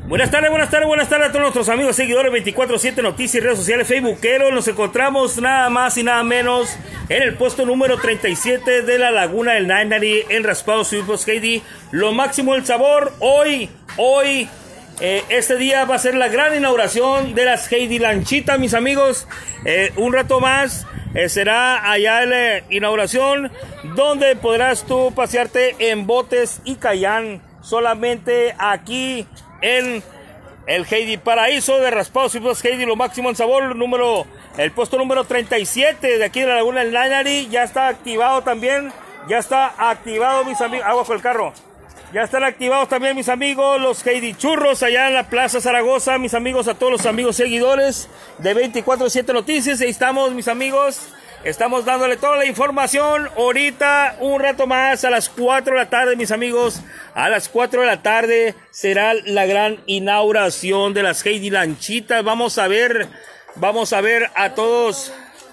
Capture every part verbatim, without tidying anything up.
Buenas tardes, buenas tardes, buenas tardes a todos nuestros amigos seguidores veinticuatro siete Noticias y redes sociales facebookeros. Nos encontramos nada más y nada menos en el puesto número treinta y siete de la Laguna del Nainari en Raspados Hipos Heidi. Lo máximo el sabor. Hoy, hoy, eh, este día va a ser la gran inauguración de las Heidi Lanchitas, mis amigos. Eh, un rato más eh, será allá la inauguración, donde podrás tú pasearte en botes y kayán solamente aquí en el Heidi Paraíso de Raspados Hipos Heidi. Lo máximo en sabor, número, el puesto número treinta y siete de aquí de la Laguna del Nainari. Ya está activado también, ya está activado, mis amigos. Agua con el carro. Ya están activados también, mis amigos, los Heidi Churros allá en la Plaza Zaragoza. Mis amigos, a todos los amigos seguidores de veinticuatro siete Noticias. Ahí estamos, mis amigos. Estamos dándole toda la información. Ahorita, un rato más, a las cuatro de la tarde, mis amigos. A las cuatro de la tarde será la gran inauguración de las Heidi Lanchitas. Vamos a ver, vamos a ver a todos,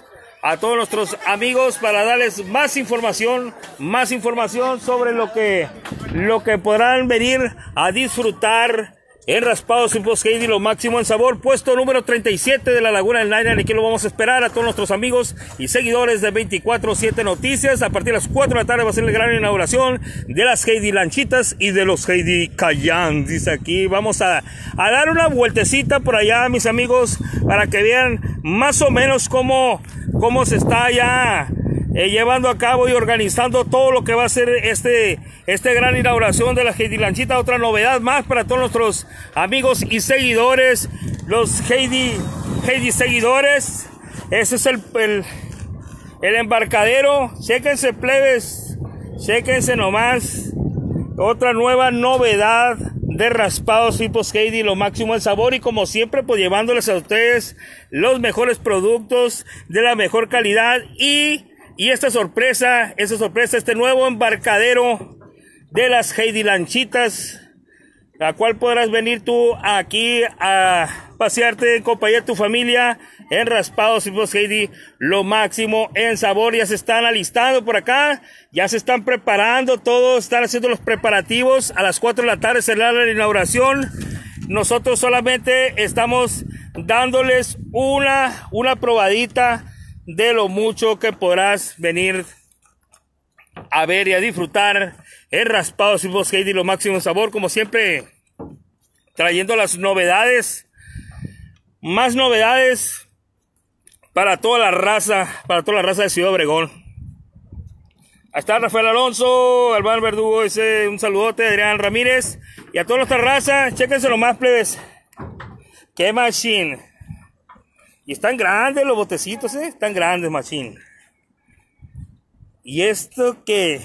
a todos nuestros amigos para darles más información, más información sobre lo que, lo que podrán venir a disfrutar en Raspados Hipos Heidi. Lo máximo en sabor, puesto número treinta y siete de la Laguna del Nainari. Aquí lo vamos a esperar a todos nuestros amigos y seguidores de veinticuatro siete Noticias. A partir de las cuatro de la tarde va a ser la gran inauguración de las Heidi Lanchitas y de los Heidi Kayán. Dice aquí, vamos a, a dar una vueltecita por allá, mis amigos, para que vean más o menos cómo, cómo se está ya Eh, llevando a cabo y organizando todo lo que va a ser este, este gran inauguración de la Heidi Lanchita. Otra novedad más para todos nuestros amigos y seguidores, los Heidi, Heidi seguidores. Ese es el, el, el embarcadero. Chéquense, plebes, chéquense nomás. Otra nueva novedad de Raspados Hipos Heidi, lo máximo en sabor, y como siempre, pues llevándoles a ustedes los mejores productos de la mejor calidad. Y Y esta sorpresa, esta sorpresa, este nuevo embarcadero de las Heidi Lanchitas, la cual podrás venir tú aquí a pasearte en compañía de tu familia en Raspados Hipos Heidi, lo máximo en sabor. Ya se están alistando por acá, ya se están preparando, todos están haciendo los preparativos. A las cuatro de la tarde será la inauguración. Nosotros solamente estamos dándoles una, una probadita de lo mucho que podrás venir a ver y a disfrutar en Raspados Hipos Heidi, lo máximo en sabor. Como siempre, trayendo las novedades, más novedades para toda la raza, para toda la raza de Ciudad Obregón. Ahí está Rafael Alonso, Albán Verdugo, ese, un saludote, Adrián Ramírez, y a toda nuestra raza. Chéquense lo más, plebes. ¡Qué machine! Y están grandes los botecitos, ¿eh? Están grandes, machín. Y esto que,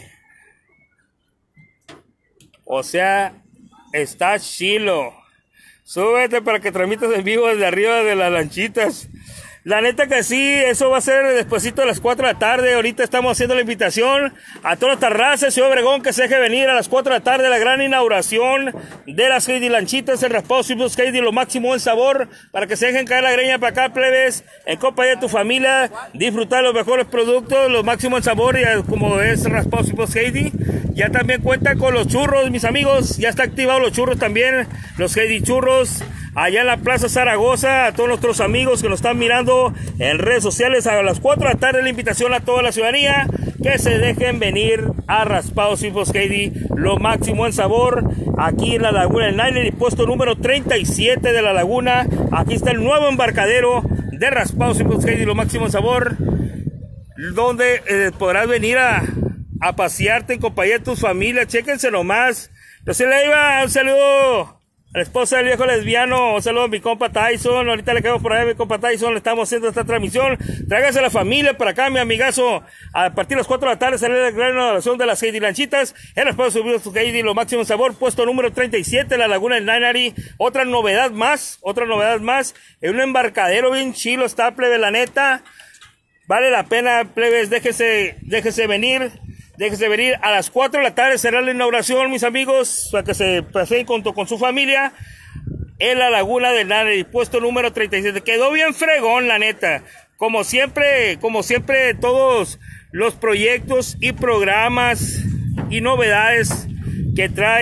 o sea, está chilo. Súbete para que transmitas en vivo desde arriba de las lanchitas. La neta que sí, eso va a ser despuesito de las cuatro de la tarde. Ahorita estamos haciendo la invitación a toda esta raza de Ciudad Obregón que se deje venir a las cuatro de la tarde, la gran inauguración de las Heidi Lanchitas en Raspados Hipos Heidi, lo máximo en sabor, para que se dejen caer la greña para acá, plebes, en compañía de tu familia, disfrutar los mejores productos, lo máximo en sabor, y como es Raspados Hipos Heidi. Ya también cuenta con los churros, mis amigos, ya está activado los churros también, los Heidi Churros, allá en la Plaza Zaragoza. A todos nuestros amigos que nos están mirando en redes sociales, a las cuatro de la tarde la invitación a toda la ciudadanía que se dejen venir a Raspados Hipos Heidi, lo máximo en sabor, aquí en la Laguna del Nainari, puesto número treinta y siete de la Laguna. Aquí está el nuevo embarcadero de Raspados Hipos Heidi, lo máximo en sabor, donde eh, podrás venir a, a pasearte en compañía de tus familias. Chéquense nomás. José Leiva, un saludo a la esposa del viejo lesbiano, un saludo a mi compa Tyson. Ahorita le quedamos por ahí a mi compa Tyson, le estamos haciendo esta transmisión. Tráigase a la familia para acá, mi amigazo. A partir de las cuatro de la tarde sale la gran inauguración de las Heidi Lanchitas en los Raspados Hipos Heidi, lo máximo en sabor, puesto número treinta y siete, la Laguna del Nainari. Otra novedad más, otra novedad más, en un embarcadero bien chilo está, plebe, la neta. Vale la pena, plebes, déjese, déjese venir. Déjese venir a las cuatro de la tarde, será la inauguración, mis amigos, para que se paseen con, con su familia en la Laguna del Nainari, puesto número treinta y siete. Quedó bien fregón, la neta. Como siempre, como siempre, todos los proyectos y programas y novedades que trae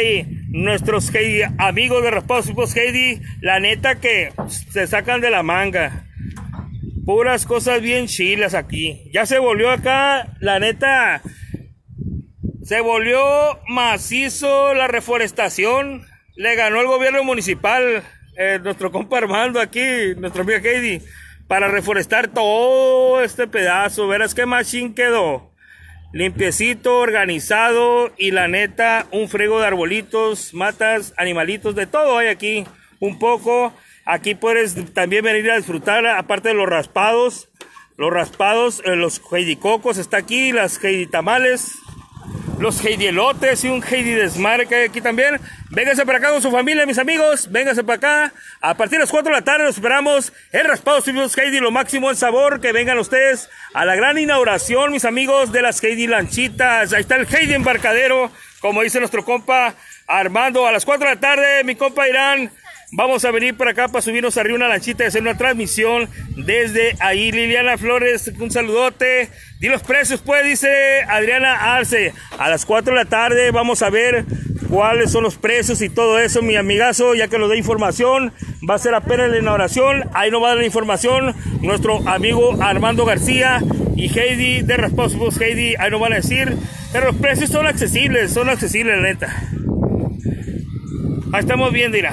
nuestros Heidi, amigos de Raspados Tipos Heidi, la neta que se sacan de la manga. Puras cosas bien chilas aquí. Ya se volvió acá, la neta, se volvió macizo la reforestación. Le ganó el gobierno municipal, eh, nuestro compa Armando aquí, nuestro amigo Heidi, para reforestar todo este pedazo. Verás qué machín quedó. Limpiecito, organizado y la neta, un frego de arbolitos, matas, animalitos, de todo hay aquí. Un poco. Aquí puedes también venir a disfrutar, aparte de los raspados, los raspados, eh, los Heidi Cocos, está aquí, las Heidi Tamales, los Heidi Elotes y un Heidi Desmadre que hay aquí también. Vénganse para acá con su familia, mis amigos, vénganse para acá. A partir de las cuatro de la tarde los esperamos en Raspados Tipos Heidi, lo máximo en sabor. Que vengan ustedes a la gran inauguración, mis amigos, de las Heidi Lanchitas. Ahí está el Heidi Embarcadero, como dice nuestro compa Armando, a las cuatro de la tarde, mi compa Irán. Vamos a venir para acá para subirnos arriba una lanchita y hacer una transmisión desde ahí. Liliana Flores, un saludote. Di los precios, pues, dice Adriana Arce. A las cuatro de la tarde vamos a ver cuáles son los precios y todo eso, mi amigazo, ya que nos da información. Va a ser apenas la inauguración. Ahí nos va a dar la información nuestro amigo Armando García y Heidi de Raspados Tipos Heidi. Ahí nos van a decir. Pero los precios son accesibles, son accesibles, la neta. Ahí estamos viendo, mira.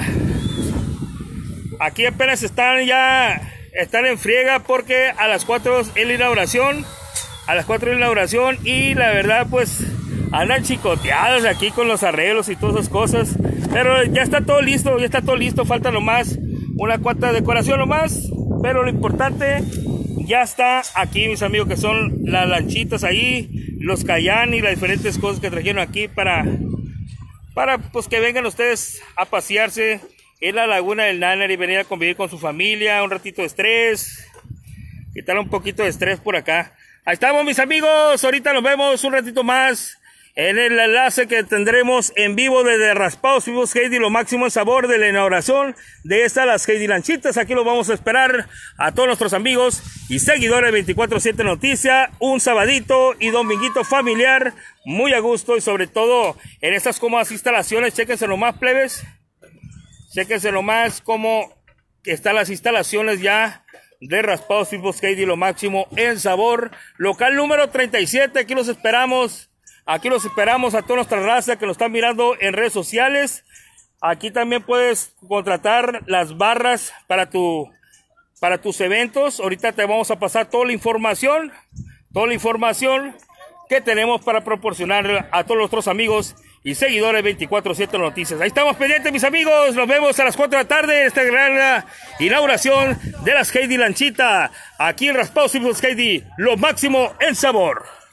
Aquí apenas están ya, están en friega porque a las cuatro es la inauguración, a las cuatro es la inauguración y la verdad pues andan chicoteados aquí con los arreglos y todas esas cosas, pero ya está todo listo, ya está todo listo, falta nomás una cuanta decoración nomás, pero lo importante ya está aquí, mis amigos, que son las lanchitas ahí, los kayak y las diferentes cosas que trajeron aquí para, para pues que vengan ustedes a pasearse en la laguna del Nainari, venir a convivir con su familia, un ratito de estrés, quitar un poquito de estrés por acá. Ahí estamos, mis amigos, ahorita nos vemos un ratito más en el enlace que tendremos en vivo desde Raspados Tipos Heidi, lo máximo en sabor de la inauguración de estas las Heidi Lanchitas. Aquí los vamos a esperar a todos nuestros amigos y seguidores de veinticuatro siete Noticias, un sabadito y dominguito familiar, muy a gusto y sobre todo en estas cómodas instalaciones. Chéquense nomás, plebes. Chéquense nomás cómo están las instalaciones ya de Raspados Tipos Heidi, lo máximo en sabor. Local número treinta y siete, aquí los esperamos. Aquí los esperamos a toda nuestra raza que nos están mirando en redes sociales. Aquí también puedes contratar las barras para, tu, para tus eventos. Ahorita te vamos a pasar toda la información, toda la información que tenemos para proporcionar a todos nuestros amigos y seguidores veinticuatro siete Noticias. Ahí estamos pendientes, mis amigos. Nos vemos a las cuatro de la tarde en esta gran inauguración de las Heidi Lanchita. Aquí en Raspados Tipos Heidi, lo máximo en sabor.